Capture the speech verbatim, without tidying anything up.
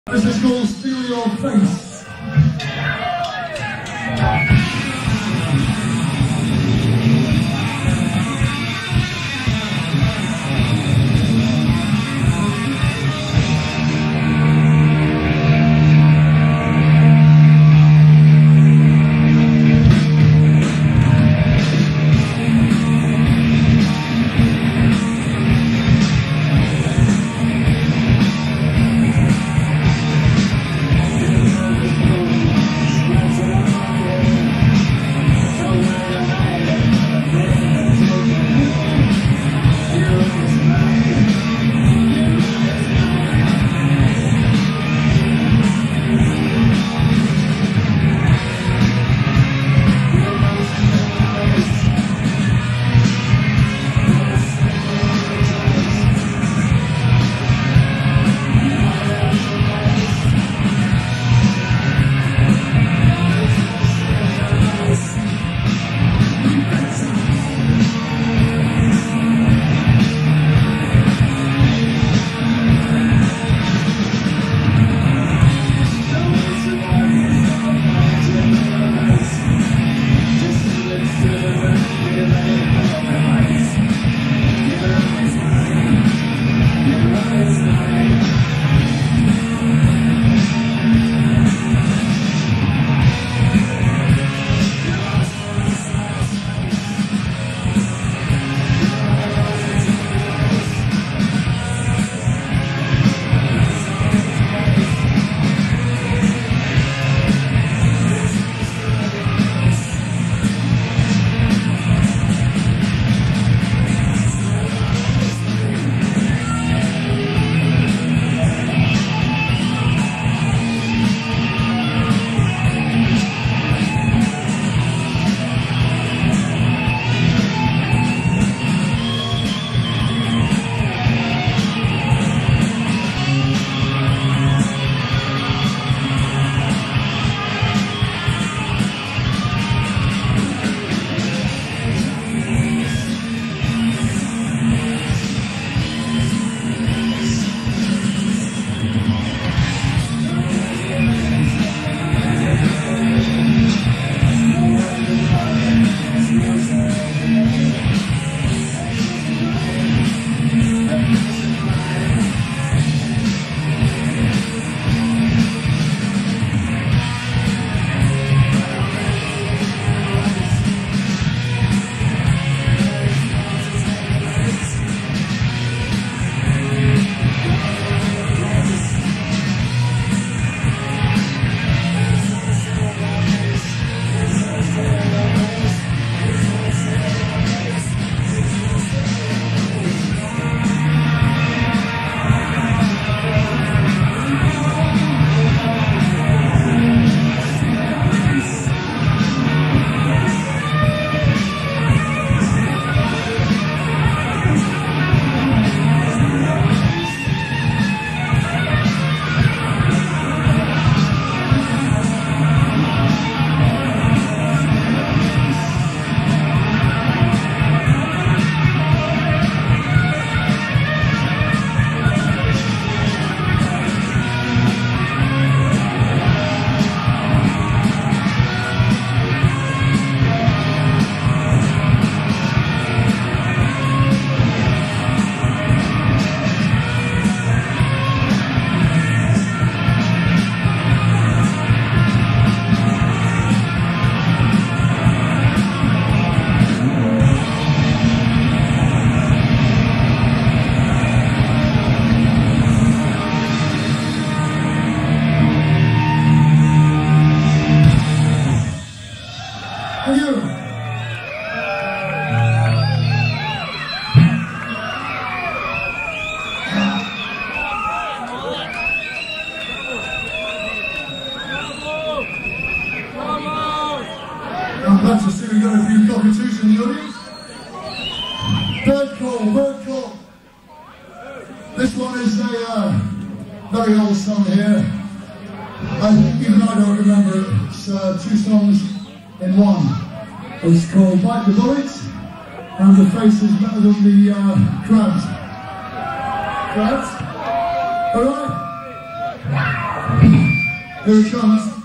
This is called Steal Your Face. I'm glad to see we've got a few cockatoos in the audience. Bird call, bird call. This one is a uh, very old song here. I, even I don't remember it. It's uh, two songs in one. It's called Bite the Bullet and The Face is Better Than the uh, Crabs. Crabs? Alright? Here it comes.